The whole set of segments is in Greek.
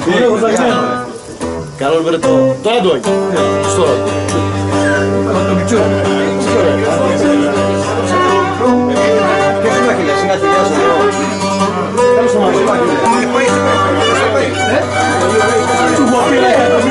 Καλό βρετό. Τώρα το έχει. Στο ρόλο. Το πιτσό. Ποιος είναι ο Αχιλές, είναι Αχιλιάς εδώ. Τέλος το μαγαζί. Του μοπίλε.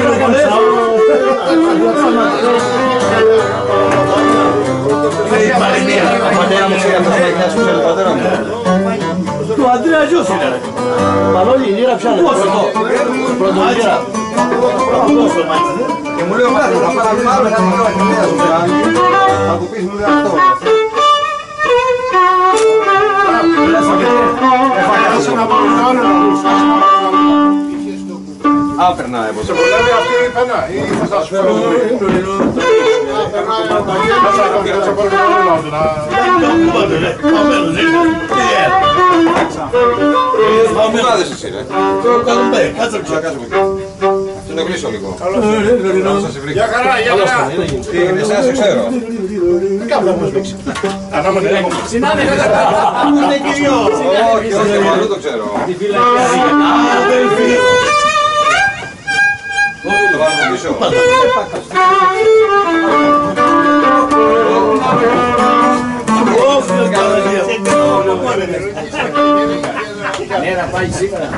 Ο πατέρα μου ξέρει αυτό το Αχιλιάς που ξέρει ο πατέρα μου. Του Αντρέα γιος είναι ρε. Μανώλη, η λίρα πιάνε. Πρώτο λίρα. Και μου λέει ο Μάρκος, θα πάρω άλλο ένα μικρό Αχιλιάς σου κάνει. Θα του πεις μου λέει αυτό. Α, περνάει από σε βολεύει αυτή η πένα ή θα σας φέρω Παπουδάδες εσύ ρε. Κάτσε να κλείσω λίγο. Γεια χαρά, γεια χαρά. Τι έγινε, εσάς σε ξέρω. Κάπου θα μου σβήξει. Ανάμενε λέγω. Συνάδελφε. Πού είναι κυριό. Όχι, όχι, δεν το ξέρω. Τη φυλακή. Το βάλουμε πίσω. Ναι, να πάει σήμερα.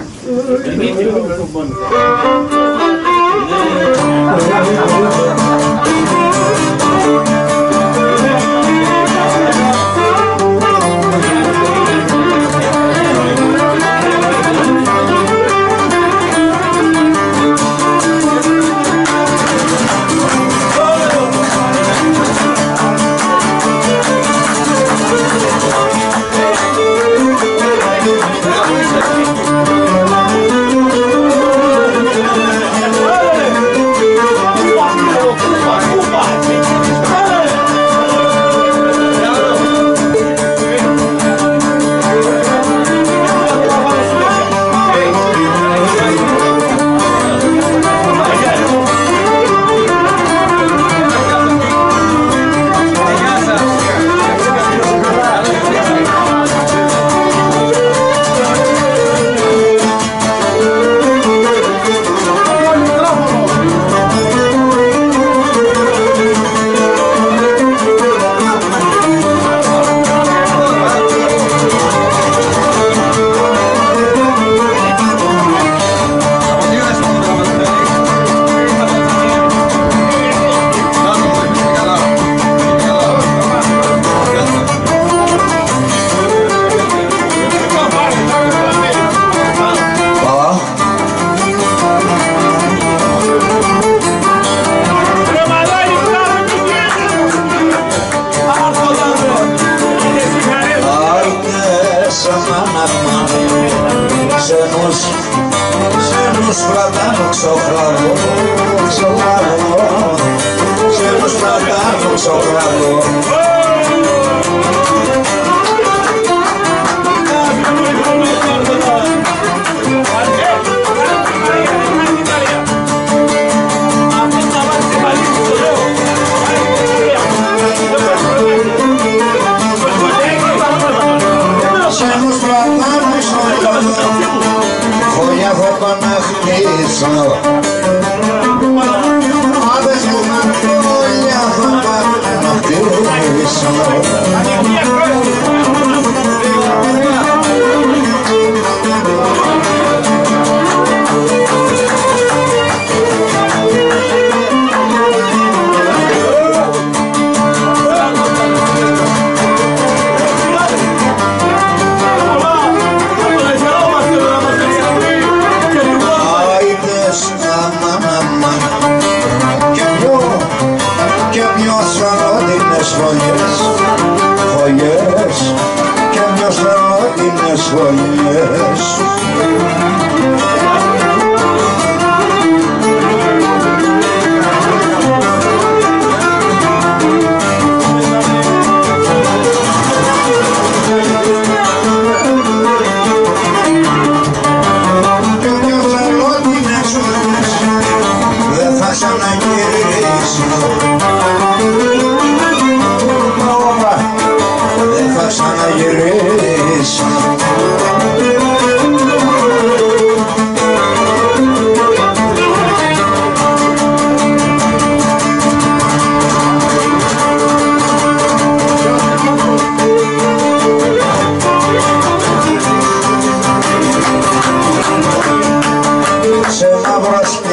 Και πιο ασφαλότινες φωνές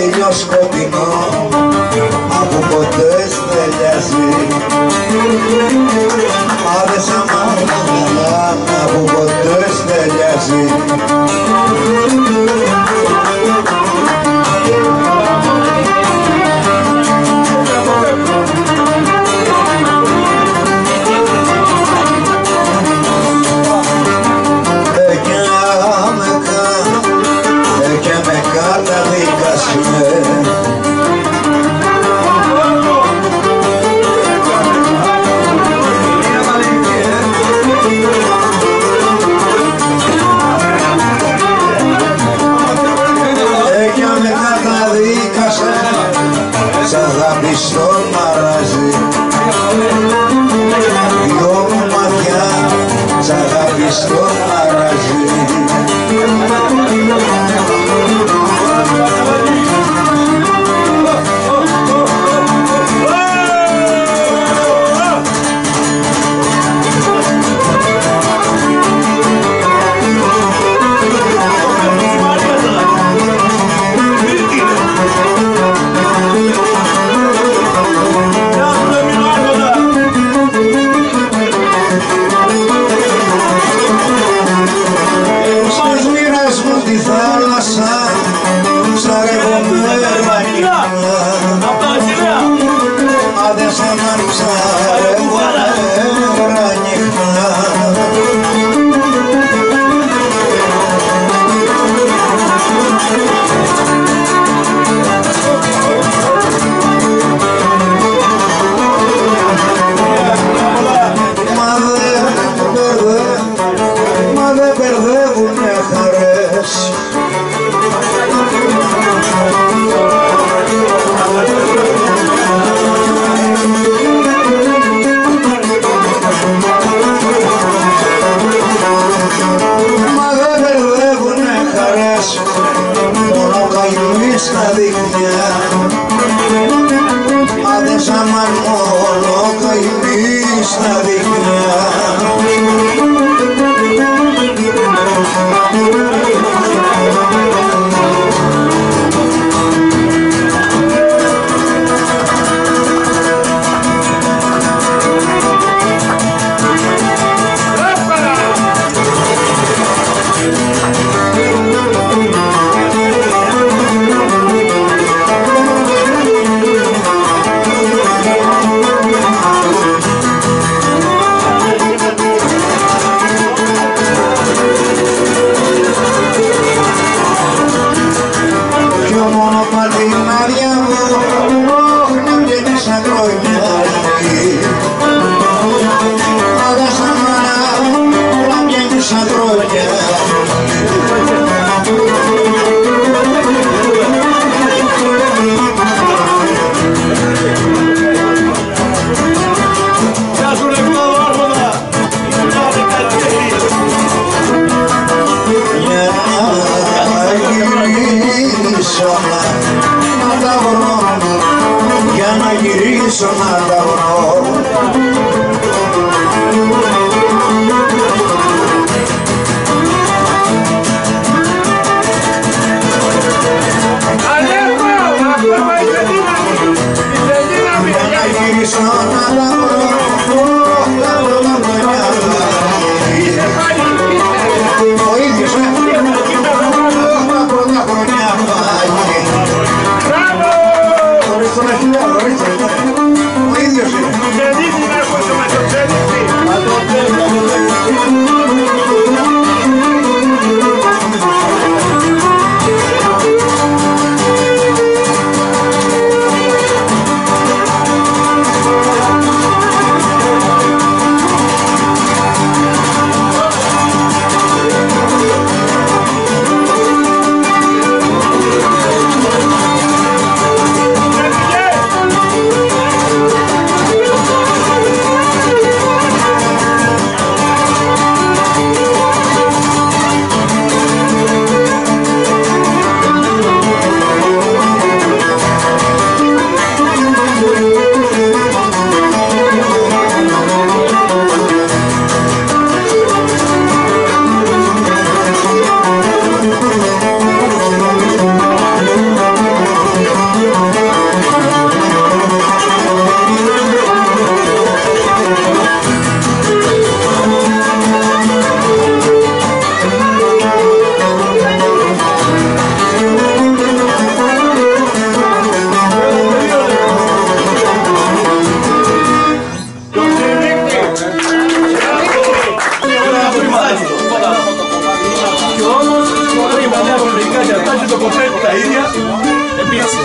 ήλιο σκοτεινό από ποτέ στελιάζει. Άδε σαν μάνα από ποτέ στελιάζει. Στο μαράζι δυο μου μάτια σ' αγάπη στο μαράζι. Μπράβο! στο κοπέτι τα ίδια. Επίσης.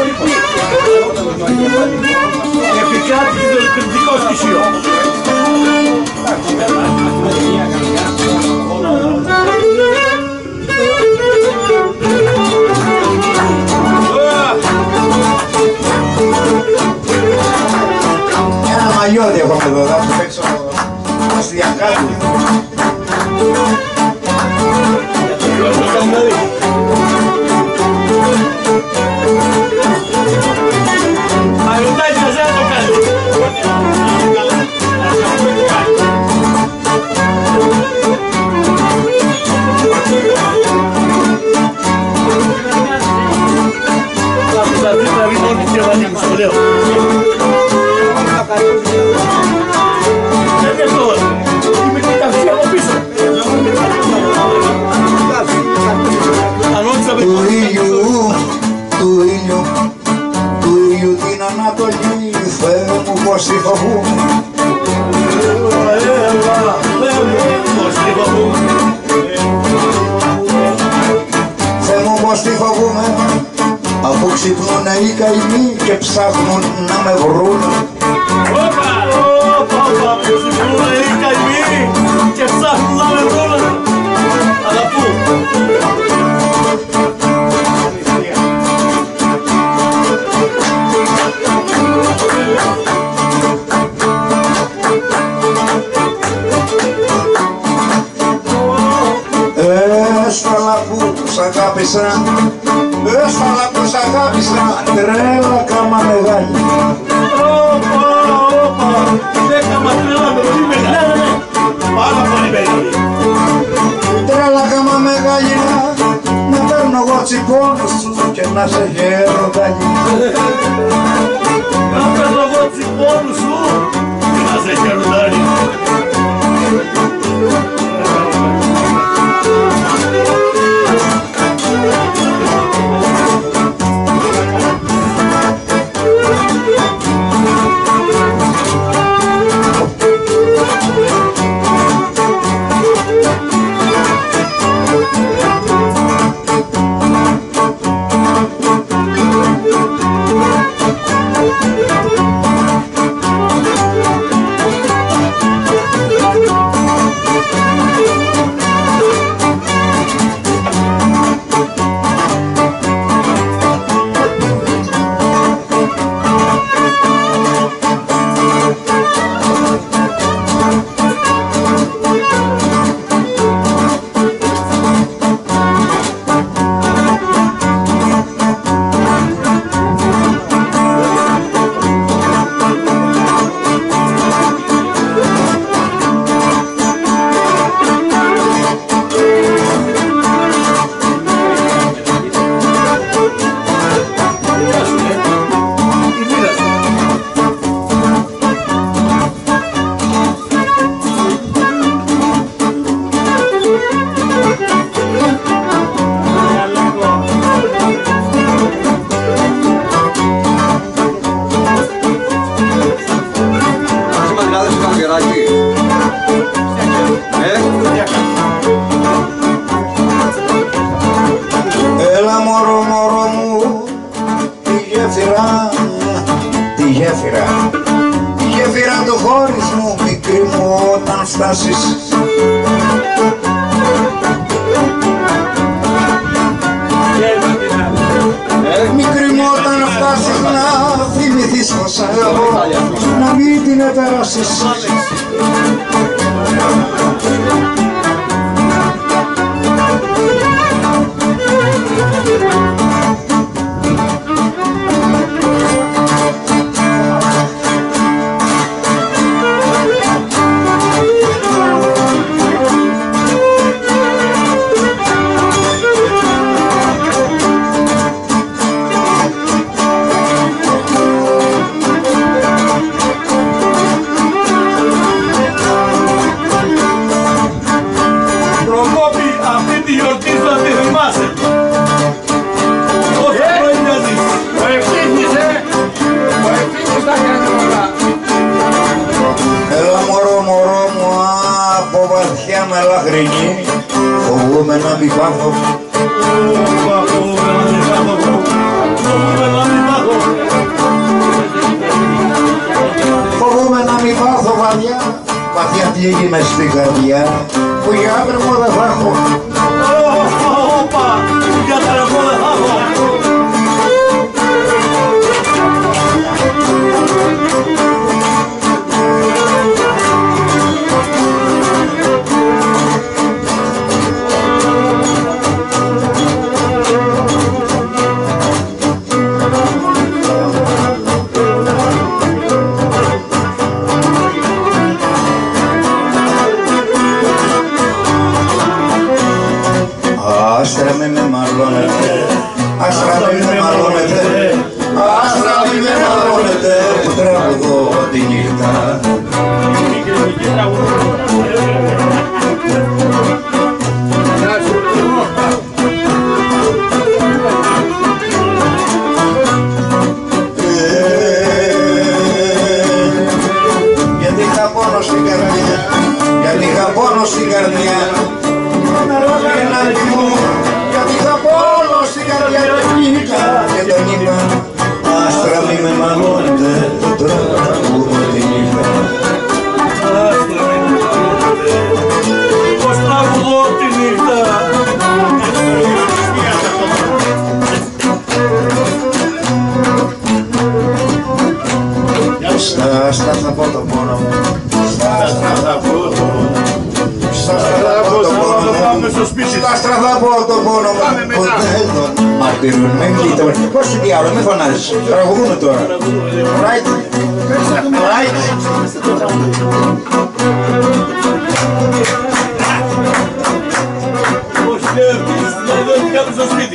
Επικράτησε το κριτικό στοιχείο. Ένα μαγιώδι έχω εδώ, θα σου παίξω στη διακάτη. Αγιωτάκι σας το κάνει. Του ήλιου την Ανατολή, Θεέ μου πως τη φοβούμαι. Θεέ μου πως τη φοβούμαι, αφού ξυπνούνε οι καημοί και ψάχνουν να με βρουν. Όπα, ξυπνούνε οι καημοί και ψάχνουν να με βρουν. Αλλά πού? Έσφαλα που σ' αγάπησα, έσφαλα που σ' αγάπησα, τρέλα κάμα μεγάλη. Όπα, δεν κάμα τρέλα πολύ μεγάλη. Πάρα πολύ μεγάλη. Τρέλα κάμα μεγάλη να παίρνω εγώ τσιπώνους σου και να σε γέρω καλή. Να παίρνω εγώ τσιπώνους σου και να σε γέρω καλή. Έλα μωρό μωρό μου, τη γέφυρα του χωρισμού, μικρή μου όταν φτάσεις. Μικρή μου όταν φτάσεις να θυμηθείς πως αγαπώ, να μην την επέρασεις. μελαχρινή, φοβούμαι να μην πάθω. φύγει μες στην καρδιά που για άντρεμο δεν θα έχω. Όπα, για άντρεμο δεν θα έχω. Άστρα μη με μαλώνετε, άστρα μη με μαλώνετε, άστρα μη με μαλώνετε που τραγουδώ τη νύχτα. Γιατί είχα πόνο στην καρδιά, γιατί είχα πόνο στην καρδιά. Γιατί θα πόνο στην καρδιά και τον είπα άστρα μη με μαλώνετε, το τραγουδώ τη νύχτα. Πως τραγουδώ τη νύχτα. Στα θα πω το πόνο μου, στα θα πω το πόνο μου. Στα άστρα θα πω το πόνο μου που δεν τον μαρτυρούν. Μην κλείτω. Πώς τι διάολο, μην φωνάζεις. Τραγουδούμε τώρα. Right. Right. Πώς και επίσης να δω κάτω στο σπίτι.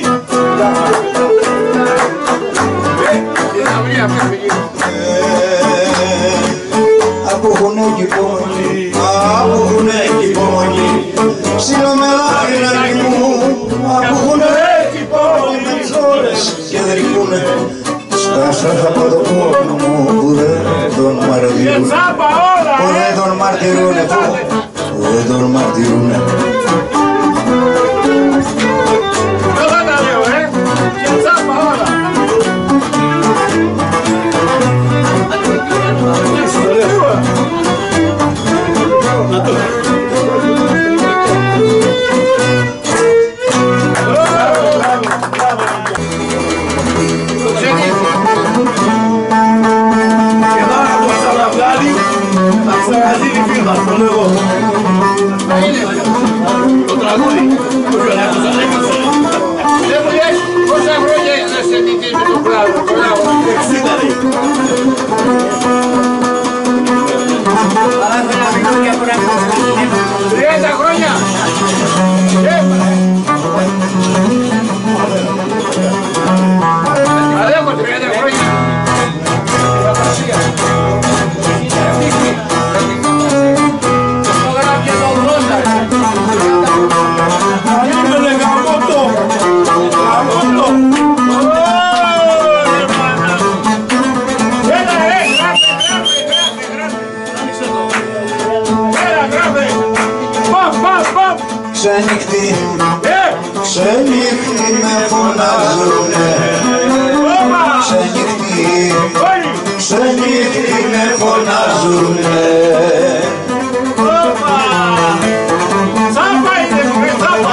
Από γουνέκι υπομονή, από γουνέκι υπομονή, ψιλομελάκι μου, από γουνέκι υπομονή, με τις ώρες και δεν ρικούνε. Στα άστρα θα πω το πόνο μου που δεν τον μαρτυρούνε, που δεν τον μαρτυρούνε, που δεν τον μαρτυρούνε. Το τραγούδι. Δεν μου λες πόσα χρόνια να σε νικείς με τον κλάδο. 60 λέει. Τριάντα χρόνια. Αδέχω 30 χρόνια. Ξενύχτη, ξενύχτη με φωνάζουνε. Ξενύχτη, ξενύχτη με φωνάζουνε. Τσάπα είναι μου, τσάπα.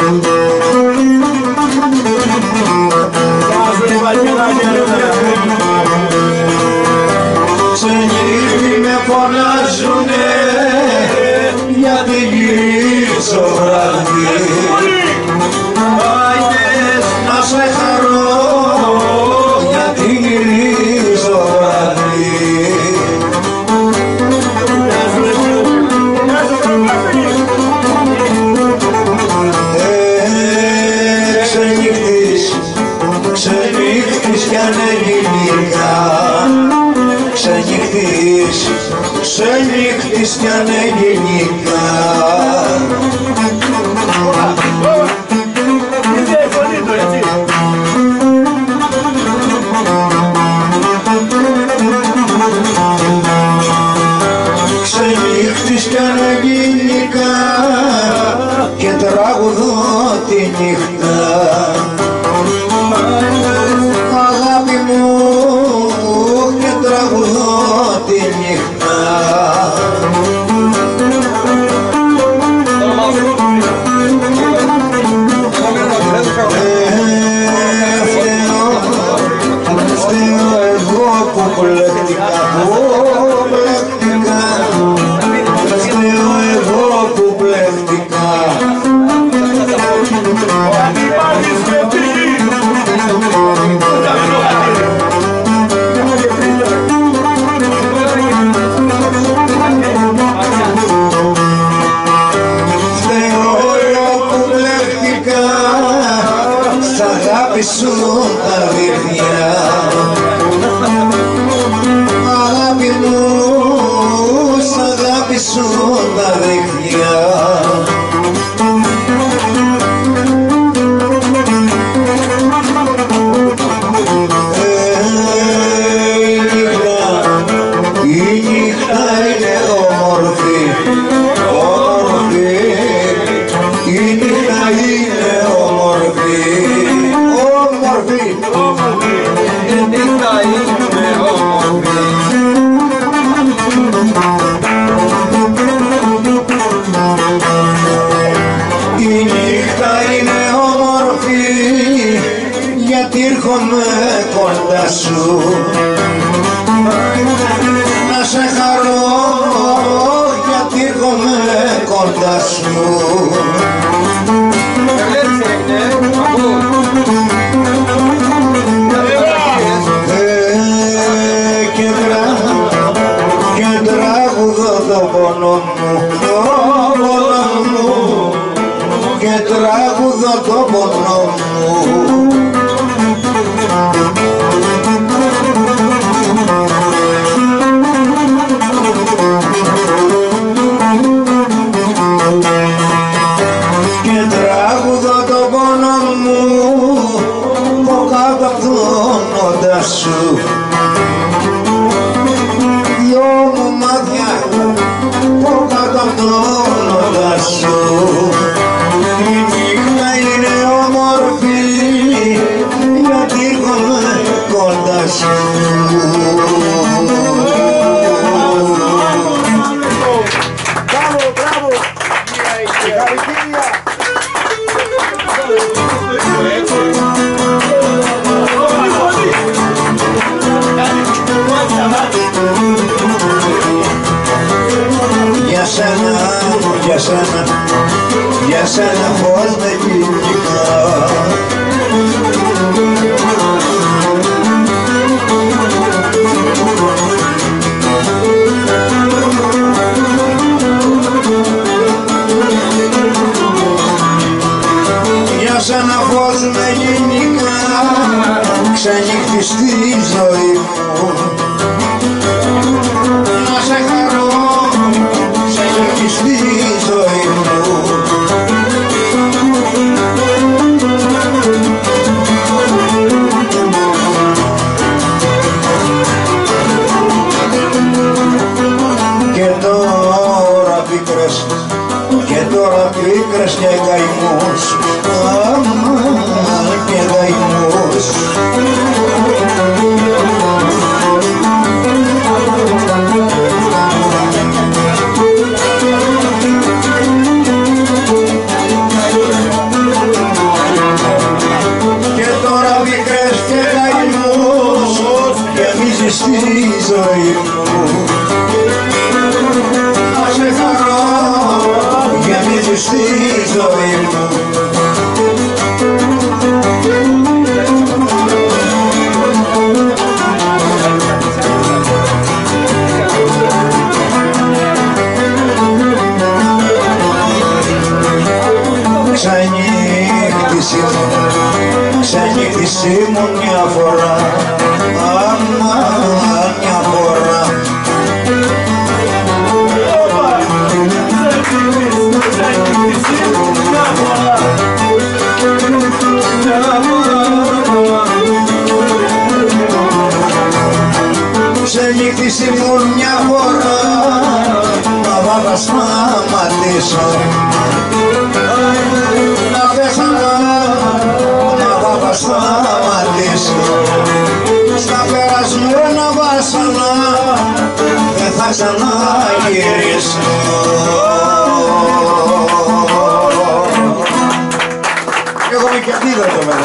Ξενύχτη με φωνάζουνε γιατί γυρίζω βράδυ. Άιντες να σε χαρώ γιατί γυρίζω βράδυ. Ξενύχτης, ξενύχτης κι αν γυναίκα. Ξενύχτης, ξενύχτης κι αν γυναίκα. Ξενύχτης κι αν γυναίκα και τραγουδώ τη νύχτα. Αγάπη μου και τραγουδώ τη νύχτα. αγάπη σου τα δίχτυα. Αγάπη μου, σ' αγάπη σου τα δίχτυα. Κοντά σου να σε χαρώ γιατί έρχομαι κοντά σου. Και τραγουδώ το πόνο μου, το πόνο μου, και τραγουδώ το πόνο μου. Σου δυο μου μάτια πω κάτω απ' το όνοντα σου. Η νύχτα είναι όμορφη γιατί έρχομαι κοντά σου. Μπράβο, μπράβο! Συγχαρητήρια! Για σένα πώς με κυνηγά. Για σένα πώς με κυνηγά, ξενύχτη στη ζωή μου. Να σε χαρώ, ξενύχτη στη ζωή μου. Και τώρα πίκρες και καημούς, και καημούς. Και τώρα πίκρες και καημούς, γεμίζεις τη ζωή μου. Να σε χαρώ, γεμίζεις τη ζωή μου. Ξενύχτησή μου μια φορά, άμα μια φορά. Ξενύχτησή μου μια φορά, μα βάβα σταματήσω. Να πέθανα, μα βάβα σταματήσω. Στα περασμένα βάσανα, δεν θα ξαναγυρίσω. Εγώ είμαι και αντίδοτο βέβαια.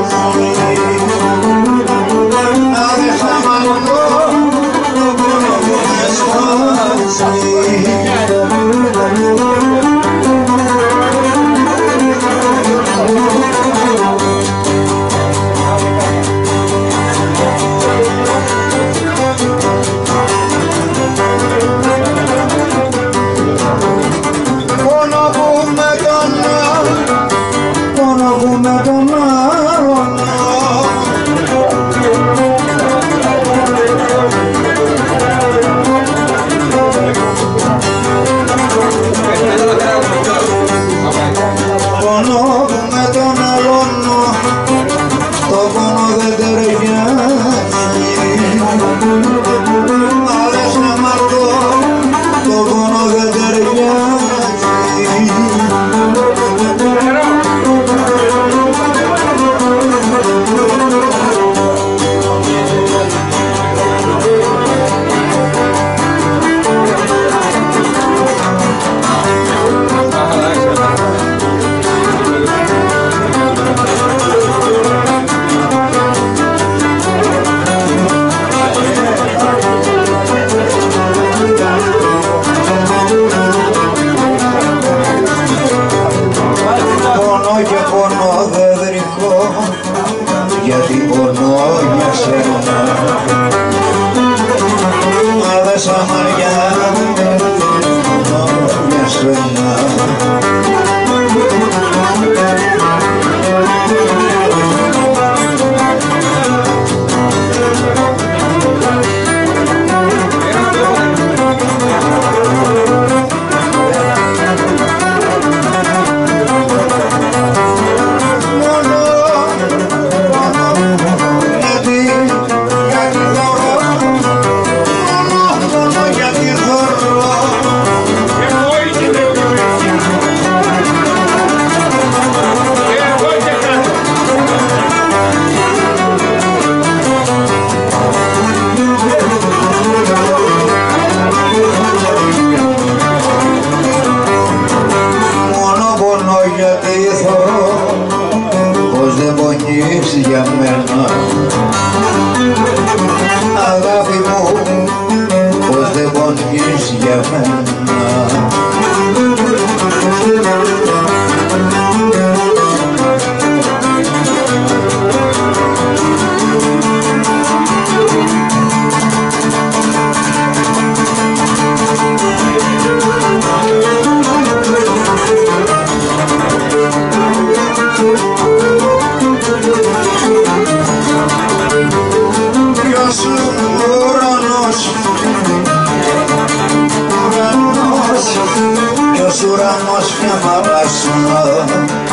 για μένα, αγάπη μου, πως δεν πονείς για μένα. Ουρανός μια μαλάσσονα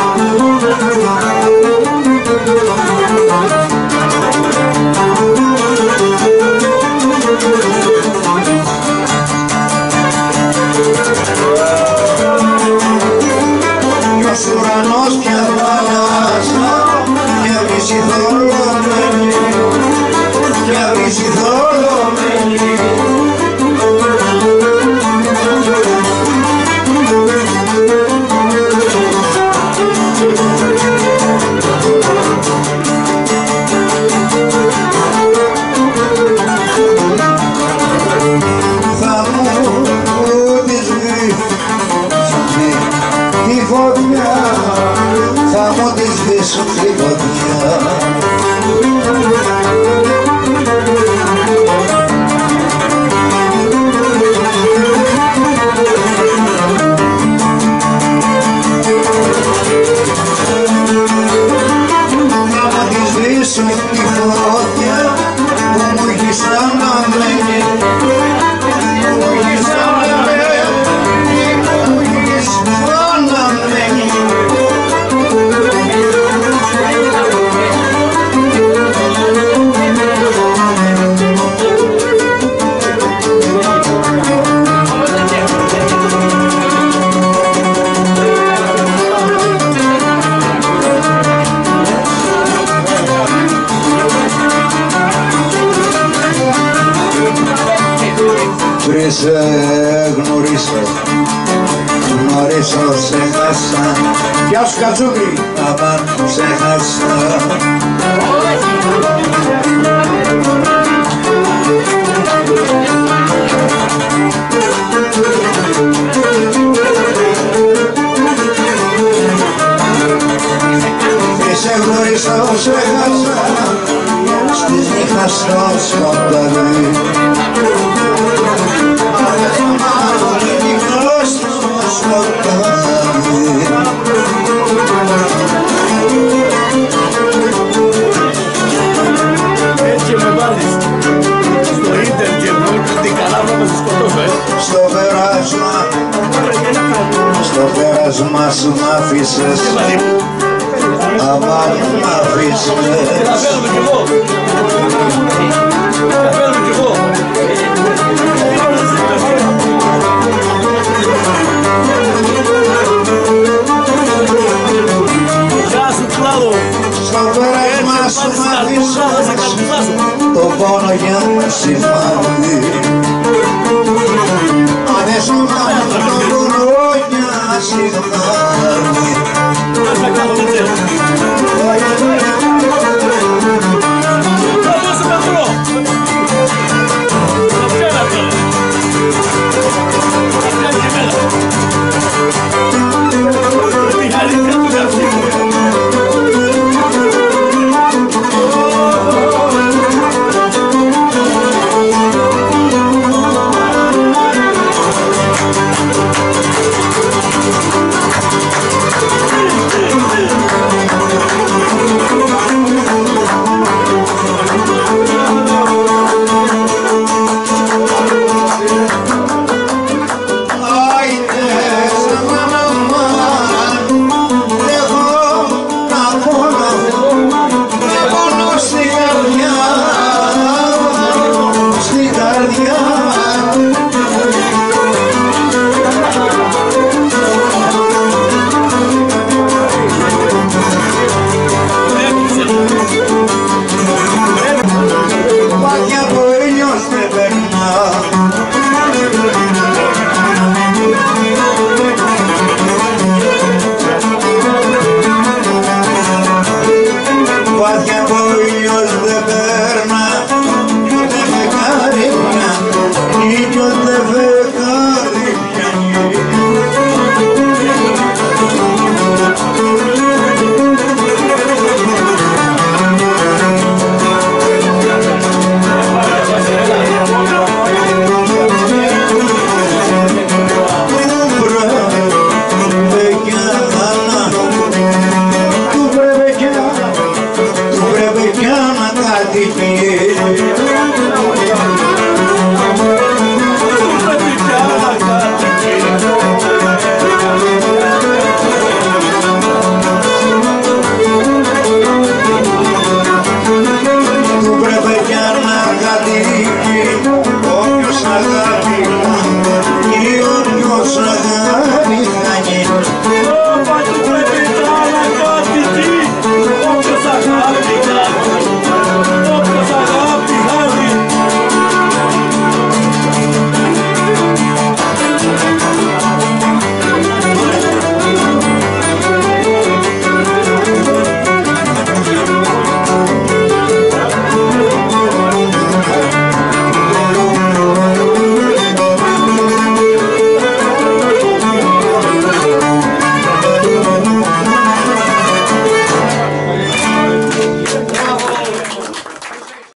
Ποιος ουρανός μια θάλασσα μια βρύση θολωμένη μια βρύση θολωμένη θα μου τη σβήσω τη φωτιά. Θα μου τη σβήσω τη φωτιά που μου έχεις αναμένη, που μου έχεις αναμένη, που μου έχεις αναμένη. Πριν σε γνωρίσω, γνωρίσω σε χάσα. Γεια σου Κατσούκη! Αμάν σε χάσα. Ίσως έχασα στις νύχτας στο σκοτάδι. Όλη νύχτα στο σκοτάδι. Έτσι με βάλεις στο ίντερ και μου την καλά να μας σκοτώσω, Στο πέρασμα σου μ' άφησες, αμάν μ' άφησες. Θα φέρουμε κι εγώ. Θα φέρουμε κι εγώ. Γεια σου Κλάδο. Στο πέρασμα σου μ' άφησες, το πόνο για σημάδι. Αν έσου μ' το βουρό για σημάδι. Του πρέπει κι άμα κάτι πει.